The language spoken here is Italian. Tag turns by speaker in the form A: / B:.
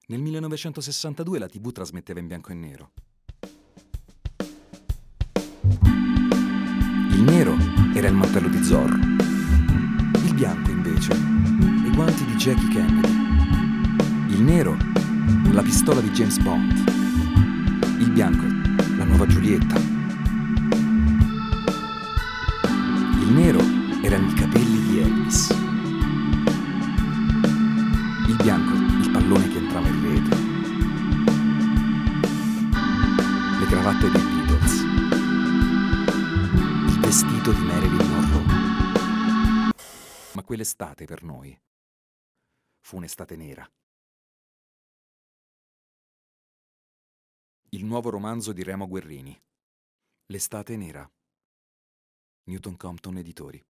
A: Nel 1962 la TV trasmetteva in bianco e nero. Il nero era il mantello di Zorro. Il bianco, invece, i guanti di Jackie Kennedy. Il nero, la pistola di James Bond. Il bianco, la nuova Giulietta. Il nero erano i capelli di Elvis. Il bianco, il pallone che entrava in rete. Le cravatte dei Beatles. Il vestito di Marilyn Monroe. Ma quell'estate per noi fu un'estate nera. Il nuovo romanzo di Remo Guerrini. L'estate nera. Newton Compton Editori.